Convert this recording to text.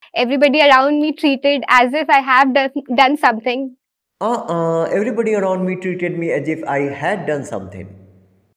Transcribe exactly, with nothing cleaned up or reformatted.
Everybody around me treated as if I have done, done something. Uh-uh, everybody around me treated me as if I had done something.